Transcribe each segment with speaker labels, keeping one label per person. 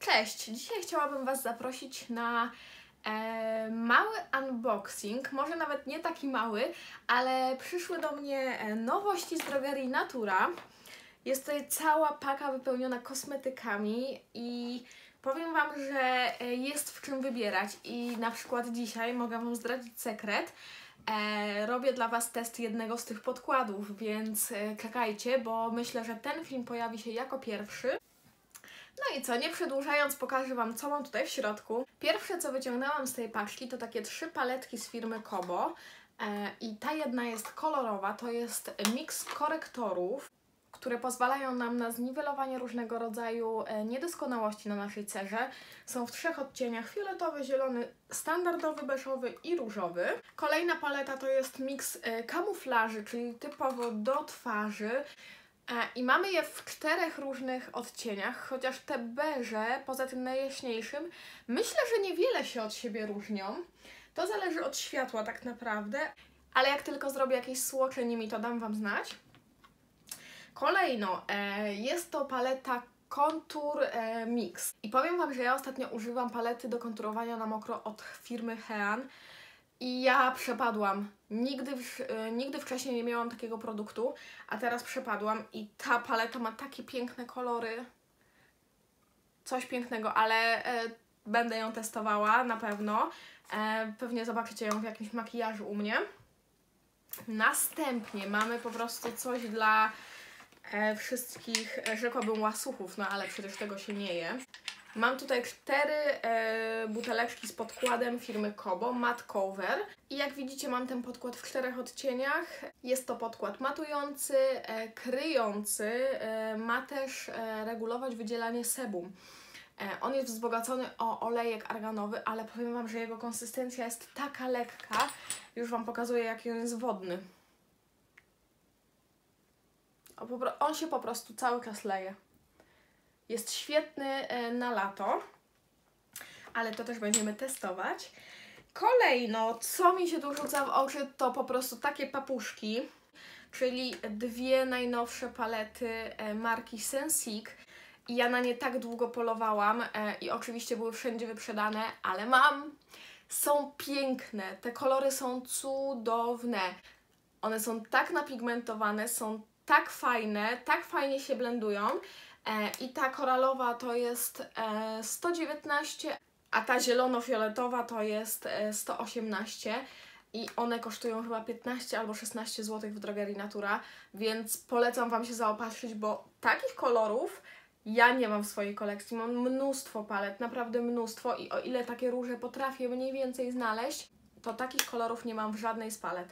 Speaker 1: Cześć! Dzisiaj chciałabym Was zaprosić na mały unboxing, może nawet nie taki mały, ale przyszły do mnie nowości z drogerii Natura. Jest tutaj cała paka wypełniona kosmetykami i powiem Wam, że jest w czym wybierać i na przykład dzisiaj mogę Wam zdradzić sekret. Robię dla Was test jednego z tych podkładów, więc czekajcie, bo myślę, że ten film pojawi się jako pierwszy. No i co, nie przedłużając, pokażę Wam, co mam tutaj w środku. Pierwsze, co wyciągnęłam z tej paczki, to takie 3 paletki z firmy Kobo. I ta jedna jest kolorowa, to jest miks korektorów, które pozwalają nam na zniwelowanie różnego rodzaju niedoskonałości na naszej cerze. Są w 3 odcieniach: fioletowy, zielony, standardowy, beżowy i różowy. Kolejna paleta to jest miks kamuflaży, czyli typowo do twarzy. I mamy je w 4 różnych odcieniach, chociaż te beże, poza tym najjaśniejszym, myślę, że niewiele się od siebie różnią. To zależy od światła tak naprawdę, ale jak tylko zrobię jakieś słocze nimi, to dam Wam znać. Kolejno jest to paleta Contour Mix. I powiem Wam, że ja ostatnio używam palety do konturowania na mokro od firmy Hean. I ja przepadłam. Nigdy wcześniej nie miałam takiego produktu, a teraz przepadłam i ta paleta ma takie piękne kolory. Coś pięknego, ale będę ją testowała na pewno. Pewnie zobaczycie ją w jakimś makijażu u mnie. Następnie mamy po prostu coś dla wszystkich, rzekłabym, łasuchów, no ale przecież tego się nie je. Mam tutaj 4 buteleczki z podkładem firmy Kobo, Matte Cover. I jak widzicie, mam ten podkład w 4 odcieniach. Jest to podkład matujący, kryjący, ma też regulować wydzielanie sebum. On jest wzbogacony o olejek arganowy, ale powiem Wam, że jego konsystencja jest taka lekka. Już Wam pokazuję, jaki on jest wodny. On się po prostu cały czas leje. Jest świetny na lato, ale to też będziemy testować. Kolejno, co mi się tu rzuca w oczy, to po prostu takie papuszki, czyli 2 najnowsze palety marki Sensique. I ja na nie tak długo polowałam i oczywiście były wszędzie wyprzedane, ale mam. Są piękne, te kolory są cudowne. One są tak napigmentowane, są tak fajne, tak fajnie się blendują. I ta koralowa to jest 119, a ta zielono-fioletowa to jest 118 i one kosztują chyba 15 albo 16 zł w drogerii Natura, więc polecam Wam się zaopatrzyć, bo takich kolorów ja nie mam w swojej kolekcji. Mam mnóstwo palet, naprawdę mnóstwo, i o ile takie róże potrafię mniej więcej znaleźć, to takich kolorów nie mam w żadnej z palet.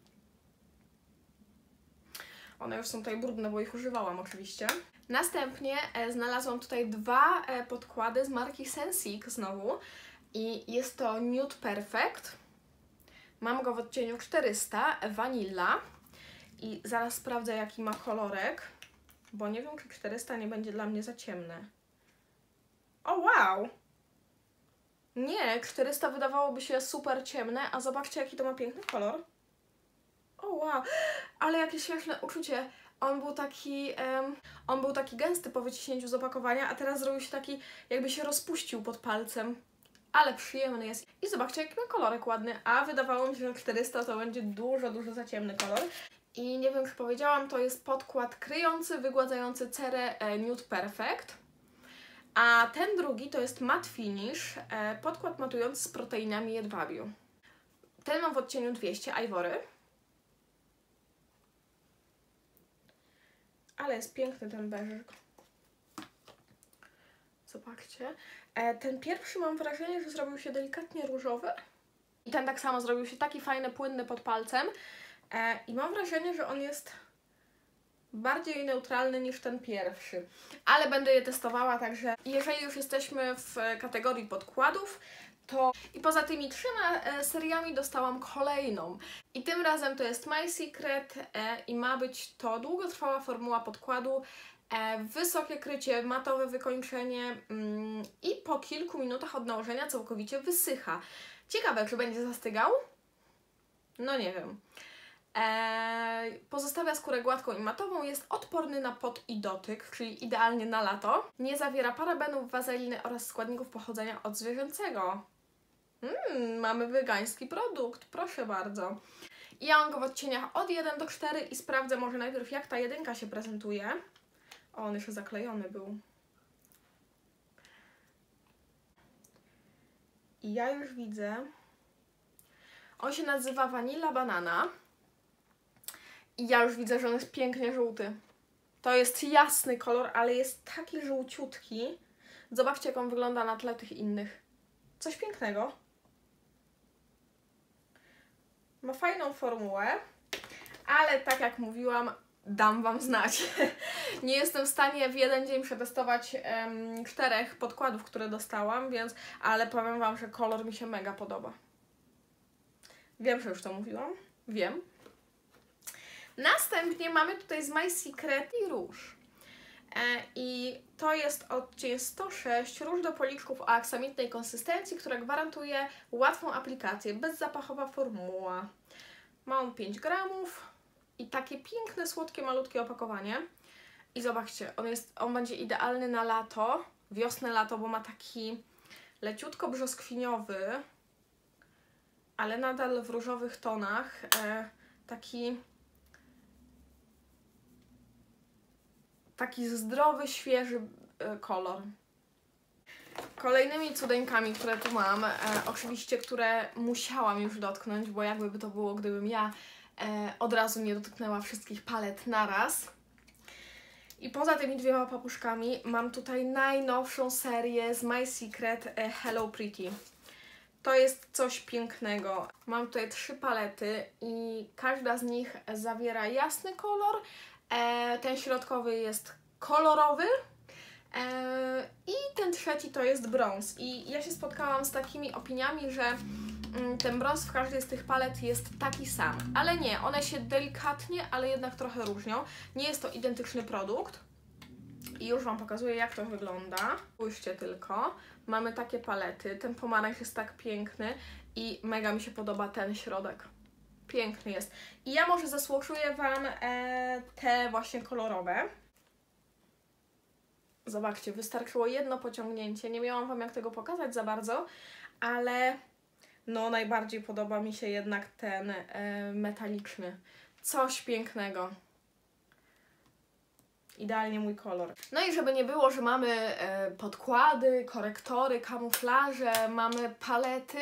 Speaker 1: One już są tutaj brudne, bo ich używałam oczywiście. Następnie znalazłam tutaj 2 podkłady z marki Sensique znowu i jest to Nude Perfect. Mam go w odcieniu 400, Vanilla, i zaraz sprawdzę, jaki ma kolorek, bo nie wiem, czy 400 nie będzie dla mnie za ciemne. O wow! Nie, 400 wydawałoby się super ciemne, a zobaczcie, jaki to ma piękny kolor. O wow, ale jakie śmieszne uczucie. On był taki gęsty po wyciśnięciu z opakowania, a teraz zrobił się taki, jakby się rozpuścił pod palcem. Ale przyjemny jest. I zobaczcie, jaki ma kolorek ładny. A wydawało mi się, że 400 to będzie dużo za ciemny kolor. I nie wiem, czy powiedziałam, to jest podkład kryjący, wygładzający cerę Nude Perfect. A ten drugi to jest Matte Finish, podkład matujący z proteinami jedwabiu. Ten mam w odcieniu 200, Ivory. Ale jest piękny ten beżyk. Zobaczcie. Ten pierwszy mam wrażenie, że zrobił się delikatnie różowy. I ten tak samo zrobił się taki fajny, płynny pod palcem. I mam wrażenie, że on jest bardziej neutralny niż ten pierwszy. Ale będę je testowała, także jeżeli już jesteśmy w kategorii podkładów, to i poza tymi 3 seriami dostałam kolejną. I tym razem to jest My Secret i ma być to długotrwała formuła podkładu, wysokie krycie, matowe wykończenie i po kilku minutach od nałożenia całkowicie wysycha. Ciekawe, czy będzie zastygał? No nie wiem. Pozostawia skórę gładką i matową, jest odporny na pot i dotyk, czyli idealnie na lato. Nie zawiera parabenów, wazeliny oraz składników pochodzenia odzwierzęcego. Mamy wegański produkt, proszę bardzo. I ja mam go w odcieniach od 1 do 4 i sprawdzę może najpierw, jak ta jedynka się prezentuje. O, on jeszcze zaklejony był. I ja już widzę. On się nazywa Vanilla Banana. I ja już widzę, że on jest pięknie żółty. To jest jasny kolor, ale jest taki żółciutki. Zobaczcie, jak on wygląda na tle tych innych. Coś pięknego. Ma fajną formułę, ale tak jak mówiłam, dam Wam znać. Nie jestem w stanie w jeden dzień przetestować 4 podkładów, które dostałam, więc, ale powiem Wam, że kolor mi się mega podoba. Wiem, że już to mówiłam. Wiem. Następnie mamy tutaj z My Secret i róż. I to jest odcień 106, róż do policzków o aksamitnej konsystencji, która gwarantuje łatwą aplikację, bezzapachowa formuła. Ma on 5 gramów i takie piękne, słodkie, malutkie opakowanie. I zobaczcie, on będzie idealny na lato, wiosnę, lato, bo ma taki leciutko brzoskwiniowy, ale nadal w różowych tonach, taki zdrowy, świeży kolor. Kolejnymi cudeńkami, które tu mam, oczywiście, które musiałam już dotknąć, bo jakby by to było, gdybym ja od razu nie dotknęła wszystkich palet naraz. I poza tymi 2 papuszkami mam tutaj najnowszą serię z My Secret Hello Pretty. To jest coś pięknego. Mam tutaj 3 palety i każda z nich zawiera jasny kolor. Ten środkowy jest kolorowy i ten trzeci to jest brąz. I ja się spotkałam z takimi opiniami, że ten brąz w każdej z tych palet jest taki sam. Ale nie, one się delikatnie, ale jednak trochę różnią. Nie jest to identyczny produkt. I już Wam pokazuję, jak to wygląda. Spójrzcie tylko. Mamy takie palety. Ten pomarańcz jest tak piękny i mega mi się podoba ten środek. Piękny jest. I ja może zasłoczuję Wam te właśnie kolorowe. Zobaczcie, wystarczyło jedno pociągnięcie. Nie miałam Wam jak tego pokazać za bardzo, ale no najbardziej podoba mi się jednak ten metaliczny. Coś pięknego. Idealnie mój kolor. No i żeby nie było, że mamy podkłady, korektory, kamuflaże, mamy palety.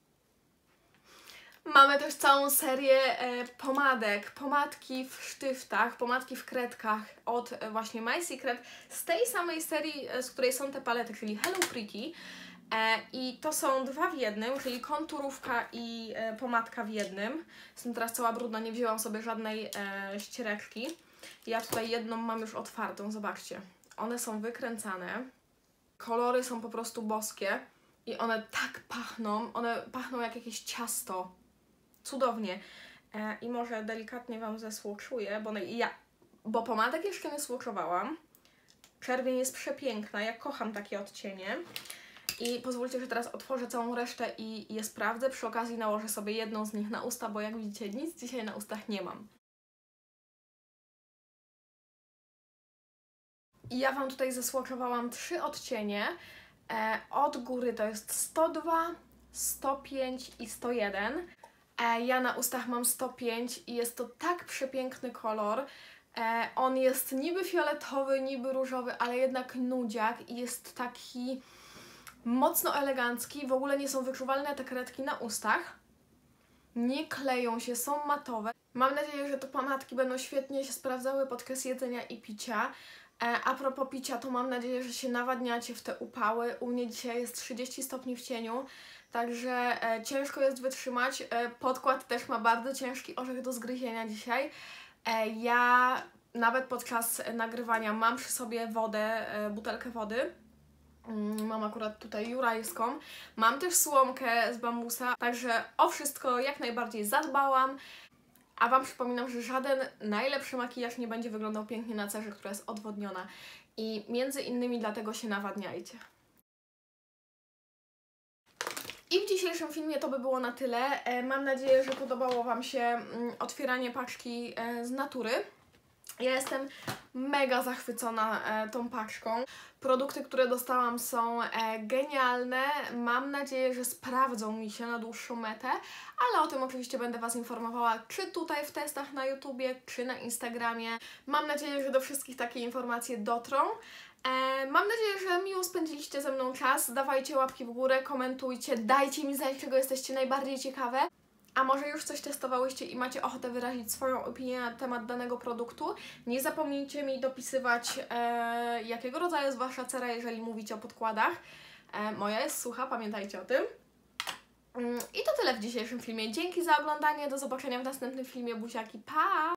Speaker 1: Mamy też całą serię pomadek, pomadki w sztyftach, pomadki w kredkach od właśnie My Secret z tej samej serii, z której są te palety, czyli Hello Pretty. I to są 2 w jednym, czyli konturówka i pomadka w jednym. Jestem teraz cała brudna, nie wzięłam sobie żadnej ściereczki. Ja tutaj jedną mam już otwartą, zobaczcie. One są wykręcane, kolory są po prostu boskie i one tak pachną, one pachną jak jakieś ciasto. Cudownie. I może delikatnie Wam zesłoczuję, bo pomadek jeszcze nie słoczowałam. Czerwień jest przepiękna, ja kocham takie odcienie. I pozwólcie, że teraz otworzę całą resztę i je sprawdzę. Przy okazji nałożę sobie jedną z nich na usta, bo jak widzicie, nic dzisiaj na ustach nie mam. I ja Wam tutaj zesłoczowałam 3 odcienie. Od góry to jest 102, 105 i 101. Ja na ustach mam 105 i jest to tak przepiękny kolor. On jest niby fioletowy, niby różowy, ale jednak nudziak i jest taki mocno elegancki. W ogóle nie są wyczuwalne te kredki na ustach. Nie kleją się, są matowe. Mam nadzieję, że te pomadki będą świetnie się sprawdzały podczas jedzenia i picia. A propos picia, to mam nadzieję, że się nawadniacie w te upały. U mnie dzisiaj jest 30 stopni w cieniu, także ciężko jest wytrzymać. Podkład też ma bardzo ciężki orzech do zgryzienia dzisiaj. Ja nawet podczas nagrywania mam przy sobie wodę, butelkę wody. Mam akurat tutaj jurajską. Mam też słomkę z bambusa, także o wszystko jak najbardziej zadbałam. A Wam przypominam, że żaden najlepszy makijaż nie będzie wyglądał pięknie na cerze, która jest odwodniona. I między innymi dlatego się nawadniajcie. I w dzisiejszym filmie to by było na tyle. Mam nadzieję, że podobało Wam się otwieranie paczki z Natury. Ja jestem mega zachwycona tą paczką. Produkty, które dostałam, są genialne. Mam nadzieję, że sprawdzą mi się na dłuższą metę, ale o tym oczywiście będę Was informowała, czy tutaj w testach na YouTubie, czy na Instagramie. Mam nadzieję, że do wszystkich takie informacje dotrą. Mam nadzieję, że miło spędziliście ze mną czas. Dawajcie łapki w górę, komentujcie, dajcie mi znać, czego jesteście najbardziej ciekawe. A może już coś testowałyście i macie ochotę wyrazić swoją opinię na temat danego produktu? Nie zapomnijcie mi dopisywać, jakiego rodzaju jest Wasza cera, jeżeli mówicie o podkładach. Moja jest sucha, pamiętajcie o tym. I to tyle w dzisiejszym filmie. Dzięki za oglądanie, do zobaczenia w następnym filmie. Buziaki, pa!